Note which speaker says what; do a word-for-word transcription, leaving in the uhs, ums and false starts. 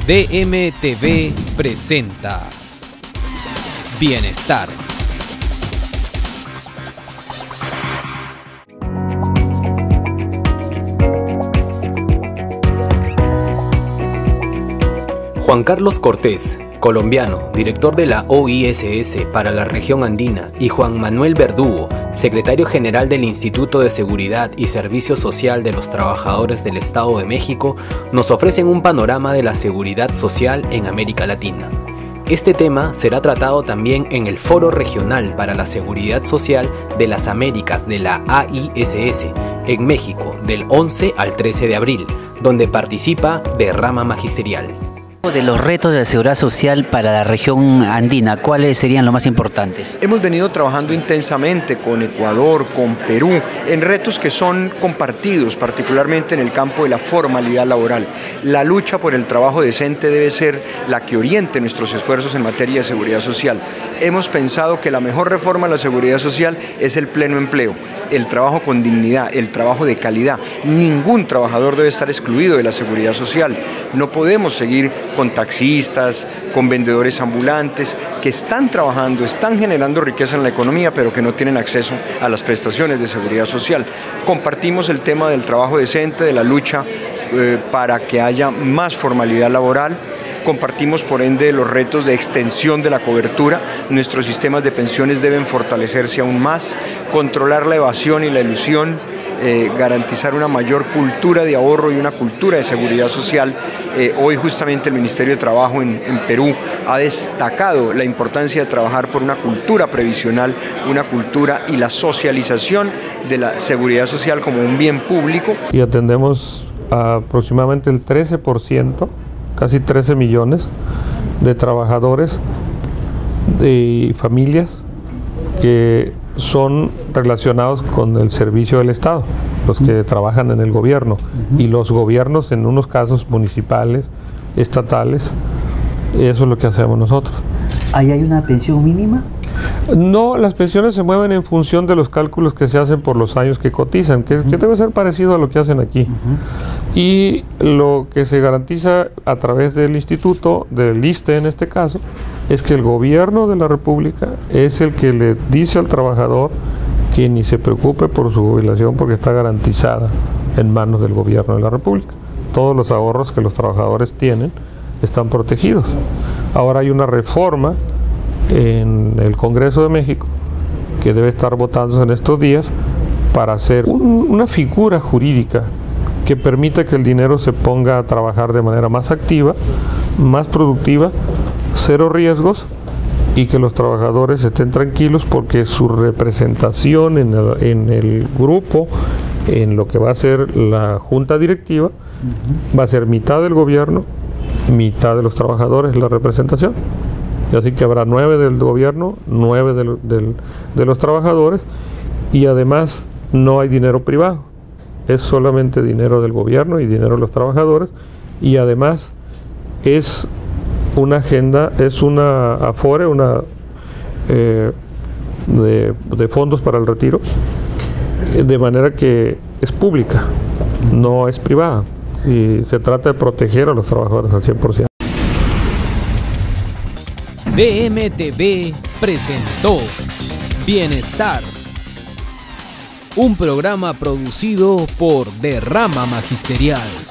Speaker 1: D M T V presenta Bienestar. Juan Carlos Cortés, colombiano, director de la O I S S para la región andina, y Juan Manuel Verdugo, secretario general del Instituto de Seguridad y Servicio Social de los Trabajadores del Estado de México, nos ofrecen un panorama de la seguridad social en América Latina. Este tema será tratado también en el Foro Regional para la Seguridad Social de las Américas de la A I S S en México del once al trece de abril, donde participa de Rama Magisterial.
Speaker 2: De los retos de la seguridad social para la región andina, ¿cuáles serían los más importantes?
Speaker 3: Hemos venido trabajando intensamente con Ecuador, con Perú, en retos que son compartidos, particularmente en el campo de la formalidad laboral. La lucha por el trabajo decente debe ser la que oriente nuestros esfuerzos en materia de seguridad social. Hemos pensado que la mejor reforma a la seguridad social es el pleno empleo, el trabajo con dignidad, el trabajo de calidad. Ningún trabajador debe estar excluido de la seguridad social. No podemos seguir con taxistas, con vendedores ambulantes que están trabajando, están generando riqueza en la economía, pero que no tienen acceso a las prestaciones de seguridad social. Compartimos el tema del trabajo decente, de la lucha eh, para que haya más formalidad laboral. Compartimos por ende los retos de extensión de la cobertura. Nuestros sistemas de pensiones deben fortalecerse aún más, controlar la evasión y la elusión, eh, garantizar una mayor cultura de ahorro y una cultura de seguridad social. Eh, hoy justamente el Ministerio de Trabajo en, en Perú ha destacado la importancia de trabajar por una cultura previsional, una cultura y la socialización de la seguridad social como un bien público.
Speaker 4: Y atendemos a aproximadamente el trece por ciento, casi trece millones de trabajadores y familias que son relacionados con el servicio del Estado, los que trabajan en el gobierno, uh-huh. y los gobiernos en unos casos municipales, estatales. Eso es lo que hacemos nosotros.
Speaker 2: ¿Ahí hay una pensión mínima?
Speaker 4: No, las pensiones se mueven en función de los cálculos que se hacen por los años que cotizan, que, uh-huh. que debe ser parecido a lo que hacen aquí. Uh-huh. Y lo que se garantiza a través del instituto, del I S S S T E en este caso, es que el gobierno de la República es el que le dice al trabajador que ni se preocupe por su jubilación porque está garantizada en manos del gobierno de la República. Todos los ahorros que los trabajadores tienen están protegidos. Ahora hay una reforma en el Congreso de México que debe estar votándose en estos días para hacer un, una figura jurídica que permita que el dinero se ponga a trabajar de manera más activa, más productiva, cero riesgos, y que los trabajadores estén tranquilos porque su representación en el, en el grupo, en lo que va a ser la junta directiva, uh-huh. va a ser mitad del gobierno, mitad de los trabajadores la representación. Así que habrá nueve del gobierno, nueve del, del, de los trabajadores, y además no hay dinero privado, es solamente dinero del gobierno y dinero de los trabajadores, y además es una agenda, es una afore, una eh, de, de fondos para el retiro, de manera que es pública, no es privada, y se trata de proteger a los trabajadores al cien por ciento.
Speaker 1: D M T V presentó Bienestar, un programa producido por Rama Magisterial.